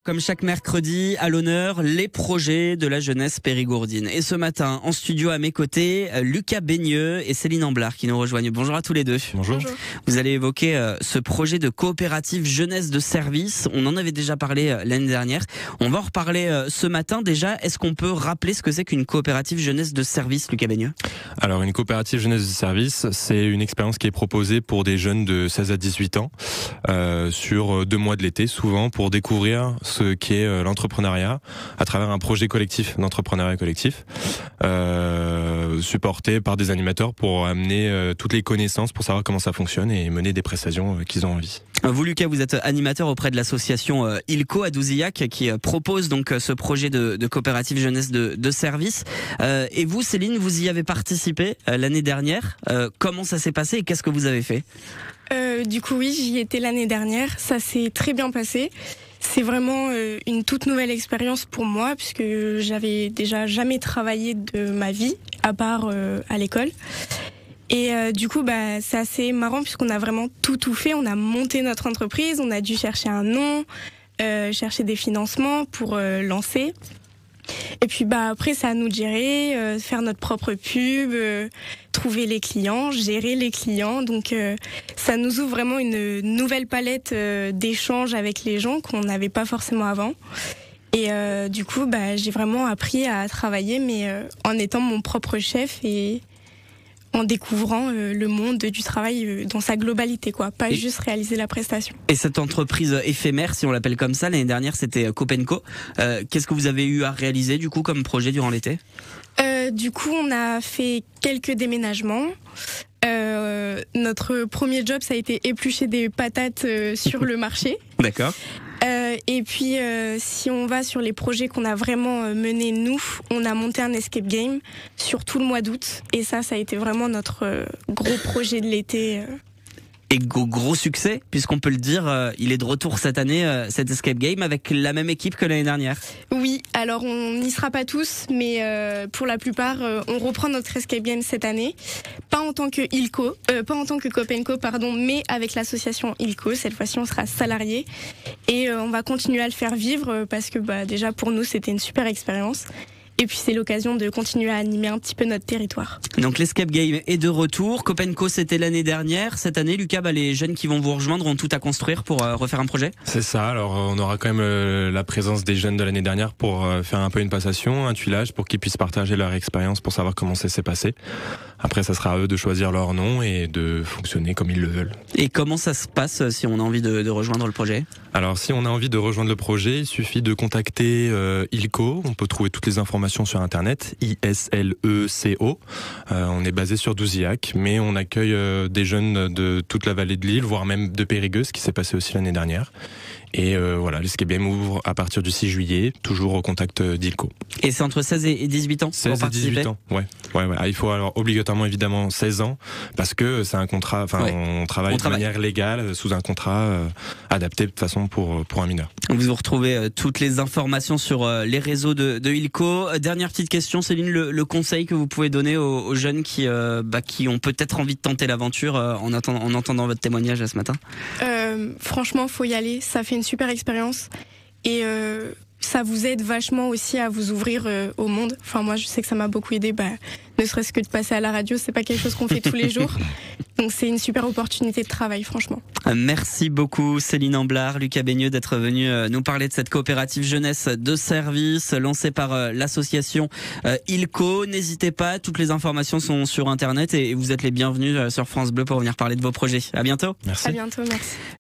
comme chaque mercredi, à l'honneur, les projets de la jeunesse périgourdine. Et ce matin, en studio à mes côtés, Lucas Baigneux et Céline Amblard qui nous rejoignent. Bonjour à tous les deux. Bonjour. Vous allez évoquer ce projet de coopérative jeunesse de service. On en avait déjà parlé l'année dernière. On va en reparler ce matin. Déjà, est-ce qu'on peut rappeler ce que c'est qu'une coopérative jeunesse de service, Lucas Baigneux ? Alors, une coopérative jeunesse de service, c'est une expérience qui est proposée pour des jeunes de 16 à 18 ans sur 2 mois de l'été, souvent pour découvrir ce qu'est l'entrepreneuriat à travers un projet collectif d'entrepreneuriat collectif supporté par des animateurs pour amener toutes les connaissances pour savoir comment ça fonctionne et mener des prestations qu'ils ont envie. Vous, Lucas, vous êtes animateur auprès de l'association ILCO à Douzillac qui propose donc ce projet de coopérative jeunesse de service. Et vous, Céline, vous y avez participé l'année dernière. Comment ça s'est passé et qu'est-ce que vous avez fait ? Du coup, oui, j'y étais l'année dernière. Ça s'est très bien passé. C'est vraiment une toute nouvelle expérience pour moi puisque j'avais déjà jamais travaillé de ma vie à part à l'école. Et du coup, c'est assez marrant puisqu'on a vraiment tout fait. On a monté notre entreprise, on a dû chercher un nom, chercher des financements pour lancer. Et puis après, c'est à nous de gérer, faire notre propre pub, trouver les clients, gérer les clients. Donc ça nous ouvre vraiment une nouvelle palette d'échanges avec les gens qu'on n'avait pas forcément avant. Et du coup, j'ai vraiment appris à travailler, mais en étant mon propre chef et en découvrant le monde du travail dans sa globalité, pas juste réaliser la prestation. Et cette entreprise éphémère, si on l'appelle comme ça, l'année dernière c'était Copenco. Qu'est-ce que vous avez eu à réaliser du coup comme projet durant l'été ? Du coup, on a fait quelques déménagements. Notre premier job, ça a été éplucher des patates sur le marché. D'accord. Et puis, si on va sur les projets qu'on a vraiment menés, nous, on a monté un escape game sur tout le mois d'août. Et ça a été vraiment notre gros projet de l'été. Et gros succès, puisqu'on peut le dire, il est de retour cette année, cet escape game, avec la même équipe que l'année dernière. Oui, alors on n'y sera pas tous, mais pour la plupart, on reprend notre escape game cette année. Pas en tant que ILCO, pas en tant que Copenco, mais avec l'association ILCO. Cette fois-ci, on sera salariés. Et on va continuer à le faire vivre, parce que déjà pour nous, c'était une super expérience. Et puis c'est l'occasion de continuer à animer un petit peu notre territoire. Donc l'escape game est de retour. Copenco c'était l'année dernière. Cette année, Lucas, les jeunes qui vont vous rejoindre ont tout à construire pour refaire un projet ? C'est ça, alors on aura quand même la présence des jeunes de l'année dernière pour faire un peu une passation, un tuilage pour qu'ils puissent partager leur expérience pour savoir comment ça s'est passé. Après ça sera à eux de choisir leur nom et de fonctionner comme ils le veulent. Et comment ça se passe si on a envie de rejoindre le projet ? Alors si on a envie de rejoindre le projet, il suffit de contacter ILCO. On peut trouver toutes les informations sur internet, ISLECO. On est basé sur Douzillac, mais on accueille des jeunes de toute la vallée de l'Isle, voire même de Périgueux, ce qui s'est passé aussi l'année dernière. Et voilà, l'escape game ouvre à partir du 6 juillet, toujours au contact d'ILCO. Et c'est entre 16 et 18 ans 16 et 18 ans, ouais. Il faut alors obligatoirement évidemment 16 ans, parce que c'est un contrat, on travaille de manière légale, sous un contrat adapté de toute façon pour un mineur. Vous retrouvez toutes les informations sur les réseaux de ILCO. Dernière petite question, Céline, le conseil que vous pouvez donner aux jeunes qui ont peut-être envie de tenter l'aventure en entendant votre témoignage ce matin ? Franchement, faut y aller. Ça fait une super expérience et ça vous aide vachement aussi à vous ouvrir au monde. Enfin, moi, je sais que ça m'a beaucoup aidé. Ne serait-ce que de passer à la radio, c'est pas quelque chose qu'on fait tous les jours. Donc, c'est une super opportunité de travail, franchement. Merci beaucoup, Céline Amblard, Lucas Baigneux, d'être venus nous parler de cette coopérative jeunesse de service lancée par l'association ILCO. N'hésitez pas, toutes les informations sont sur Internet et vous êtes les bienvenus sur France Bleu pour venir parler de vos projets. À bientôt. Merci. À bientôt, merci.